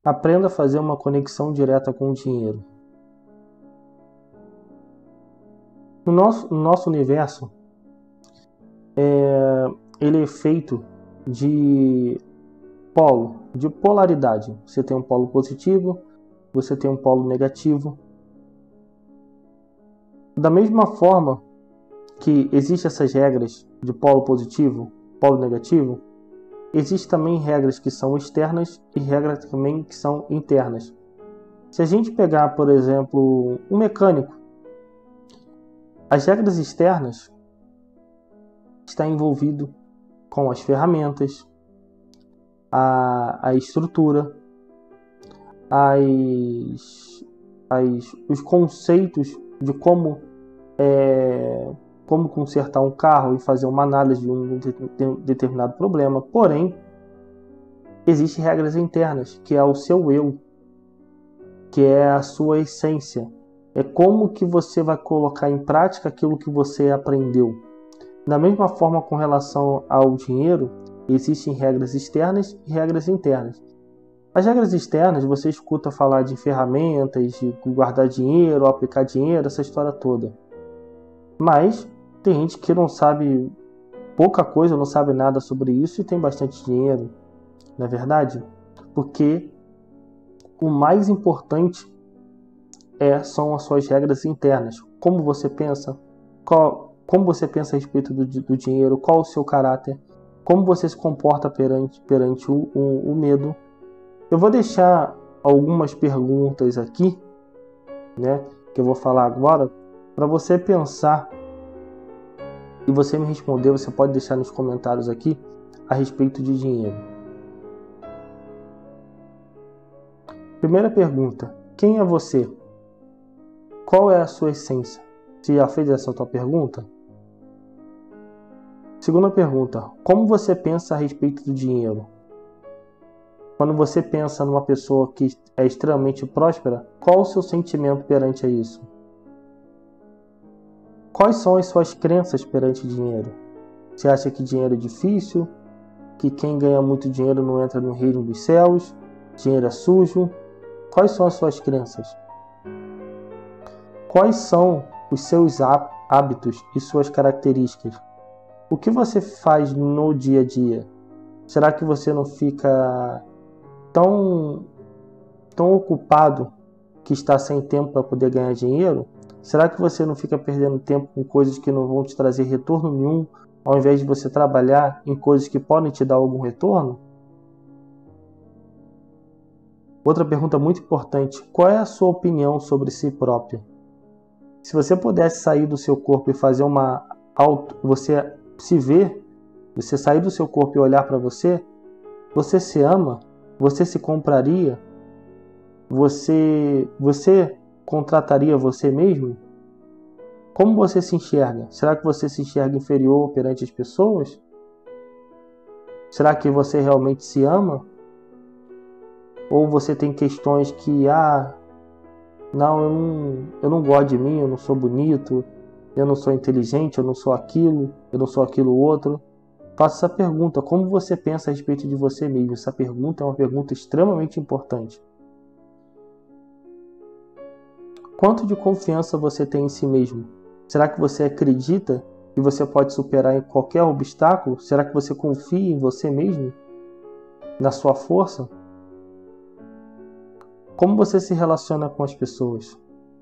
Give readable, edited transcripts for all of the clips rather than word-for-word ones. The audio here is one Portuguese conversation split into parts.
Aprenda a fazer uma conexão direta com o dinheiro. No nosso universo, ele é feito de de polaridade. Você tem um polo positivo, você tem um polo negativo. Da mesma forma que existem essas regras de polo positivo, polo negativo, existem também regras que são externas e regras também que são internas. Se a gente pegar, por exemplo, um mecânico, as regras externas estão envolvidas com as ferramentas, a estrutura, os conceitos de como consertar um carro e fazer uma análise de um determinado problema. Porém, existem regras internas, que é o seu eu, que é a sua essência. É como que você vai colocar em prática aquilo que você aprendeu. Da mesma forma, com relação ao dinheiro, existem regras externas e regras internas. As regras externas, você escuta falar de ferramentas, de guardar dinheiro, aplicar dinheiro, essa história toda. Mas tem gente que não sabe pouca coisa, não sabe nada sobre isso e tem bastante dinheiro, não é verdade? Porque o mais importante são as suas regras internas. Como você pensa, como você pensa a respeito do dinheiro, qual o seu caráter, como você se comporta perante o medo. Eu vou deixar algumas perguntas aqui, né, que eu vou falar agora, para você pensar e você me responder. Você pode deixar nos comentários aqui a respeito de dinheiro. Primeira pergunta: quem é você? Qual é a sua essência? Você já fez essa tua pergunta? Segunda pergunta: como você pensa a respeito do dinheiro? Quando você pensa numa pessoa que é extremamente próspera, qual o seu sentimento perante isso? Quais são as suas crenças perante dinheiro? Você acha que dinheiro é difícil? Que quem ganha muito dinheiro não entra no reino dos céus? Dinheiro é sujo? Quais são as suas crenças? Quais são os seus hábitos e suas características? O que você faz no dia a dia? Será que você não fica tão ocupado que está sem tempo para poder ganhar dinheiro? Será que você não fica perdendo tempo com coisas que não vão te trazer retorno nenhum, ao invés de você trabalhar em coisas que podem te dar algum retorno? Outra pergunta muito importante: qual é a sua opinião sobre si próprio? Se você pudesse sair do seu corpo e fazer você se ver, você sair do seu corpo e olhar para você se ama? Você se compraria? Você contrataria você mesmo? Como você se enxerga? Será que você se enxerga inferior perante as pessoas? Será que você realmente se ama? Ou você tem questões que, eu não gosto de mim, eu não sou bonito, eu não sou inteligente, eu não sou aquilo outro? Faça essa pergunta: como você pensa a respeito de você mesmo? Essa pergunta é uma pergunta extremamente importante. Quanto de confiança você tem em si mesmo? Será que você acredita que você pode superar em qualquer obstáculo? Será que você confia em você mesmo? Na sua força? Como você se relaciona com as pessoas?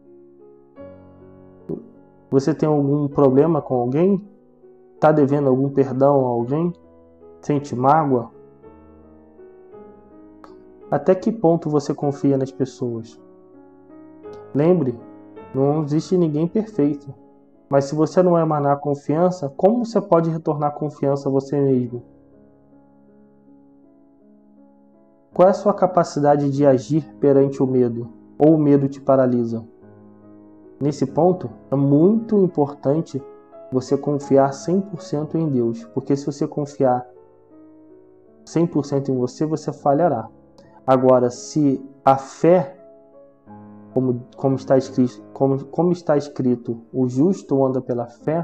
Você tem algum problema com alguém? Está devendo algum perdão a alguém? Sente mágoa? Até que ponto você confia nas pessoas? Lembre, não existe ninguém perfeito. Mas se você não emanar confiança, como você pode retornar confiança a você mesmo? Qual é a sua capacidade de agir perante o medo? Ou o medo te paralisa? Nesse ponto, é muito importante você confiar 100% em Deus. Porque se você confiar 100% em você, você falhará. Agora, se a fé, como está escrito, o justo anda pela fé,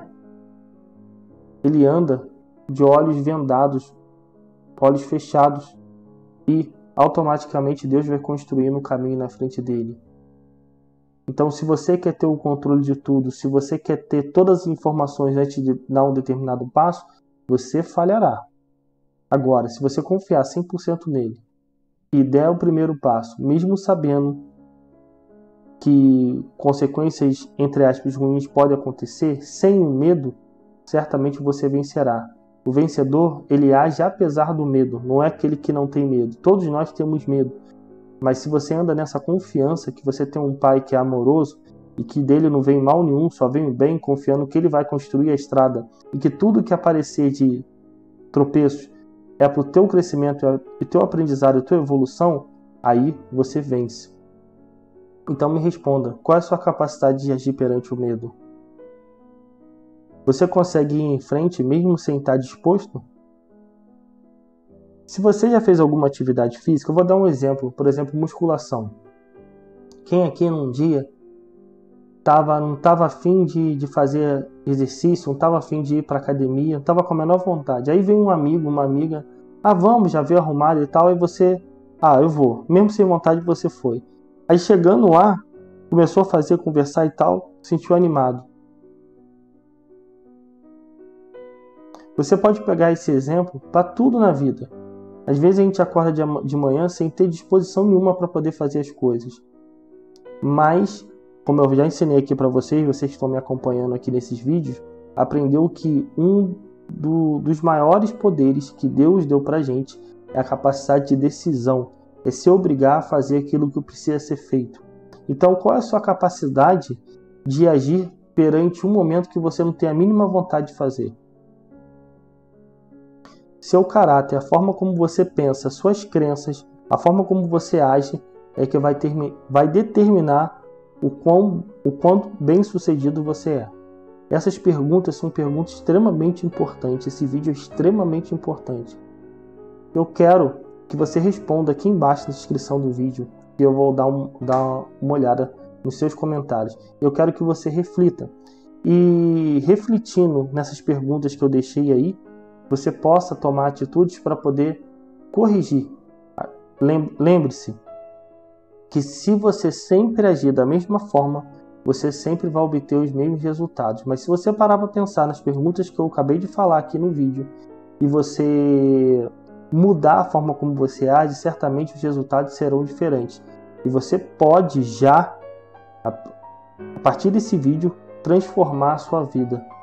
ele anda de olhos vendados, olhos fechados, e automaticamente Deus vai construindo um caminho na frente dele. Então, se você quer ter o controle de tudo, se você quer ter todas as informações antes de dar um determinado passo, você falhará. Agora, se você confiar 100% nele e der o primeiro passo, mesmo sabendo que consequências, entre aspas, ruins podem acontecer, sem o medo, certamente você vencerá. O vencedor, ele age apesar do medo, não é aquele que não tem medo. Todos nós temos medo. Mas se você anda nessa confiança que você tem um pai que é amoroso e que dele não vem mal nenhum, só vem o bem, confiando que ele vai construir a estrada e que tudo que aparecer de tropeços é para o teu crescimento, o teu aprendizado, a tua evolução, aí você vence. Então me responda, qual é a sua capacidade de agir perante o medo? Você consegue ir em frente mesmo sem estar disposto? Se você já fez alguma atividade física, eu vou dar um exemplo, por exemplo, musculação. Quem aqui num dia não estava afim de fazer exercício, não estava afim de ir para academia, não estava com a menor vontade. Aí vem um amigo, uma amiga, vamos, já veio arrumado e tal, e você, eu vou. Mesmo sem vontade você foi. Aí chegando lá, começou a fazer, conversar e tal, sentiu animado. Você pode pegar esse exemplo para tudo na vida. Às vezes a gente acorda de manhã sem ter disposição nenhuma para poder fazer as coisas. Mas, como eu já ensinei aqui para vocês que estão me acompanhando aqui nesses vídeos, aprendeu que um dos maiores poderes que Deus deu para a gente é a capacidade de decisão. É se obrigar a fazer aquilo que precisa ser feito. Então, qual é a sua capacidade de agir perante um momento que você não tem a mínima vontade de fazer? Seu caráter, a forma como você pensa, suas crenças, a forma como você age é que vai determinar o quanto bem sucedido você é. Essas perguntas são perguntas extremamente importantes. Esse vídeo é extremamente importante. Eu quero que você responda aqui embaixo na descrição do vídeo e eu vou dar uma olhada nos seus comentários. Eu quero que você reflita. E refletindo nessas perguntas que eu deixei aí, você possa tomar atitudes para poder corrigir. Lembre-se que se você sempre agir da mesma forma, você sempre vai obter os mesmos resultados. Mas se você parar para pensar nas perguntas que eu acabei de falar aqui no vídeo e você mudar a forma como você age, certamente os resultados serão diferentes. E você pode já, a partir desse vídeo, transformar a sua vida.